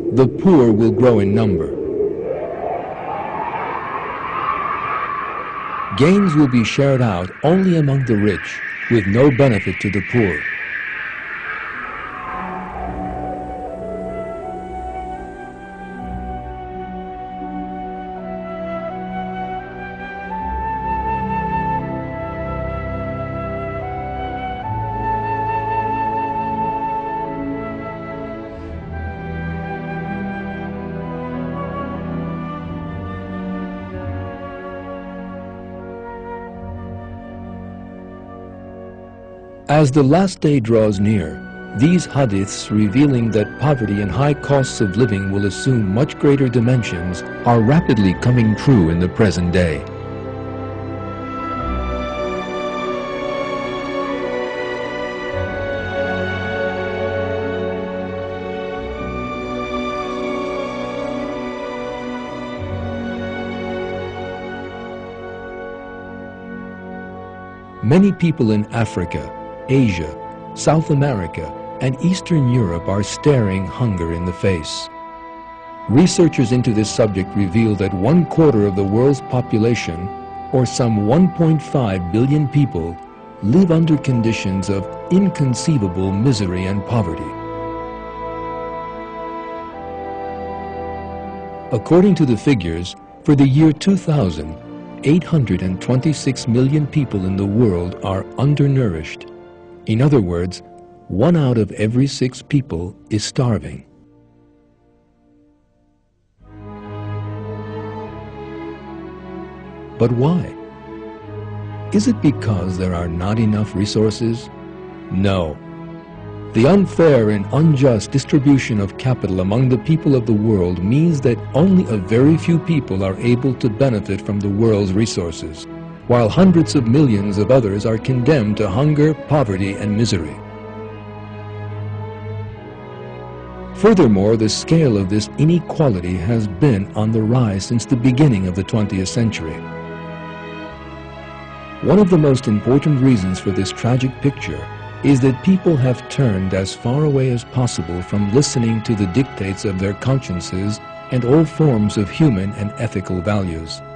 the poor will grow in number. Gains will be shared out only among the rich, with no benefit to the poor. As the last day draws near, these hadiths revealing that poverty and high costs of living will assume much greater dimensions are rapidly coming true in the present day. Many people in Africa, Asia, South America, and Eastern Europe are staring hunger in the face. Researchers into this subject reveal that 1/4 of the world's population, or some 1.5 billion people, live under conditions of inconceivable misery and poverty. According to the figures, for the year 2000, 826 million people in the world are undernourished. In other words, 1 out of every 6 people is starving. But why? Is it because there are not enough resources? No. The unfair and unjust distribution of capital among the people of the world means that only a very few people are able to benefit from the world's resources, while hundreds of millions of others are condemned to hunger, poverty, and misery. Furthermore, the scale of this inequality has been on the rise since the beginning of the 20th century. One of the most important reasons for this tragic picture is that people have turned as far away as possible from listening to the dictates of their consciences and all forms of human and ethical values.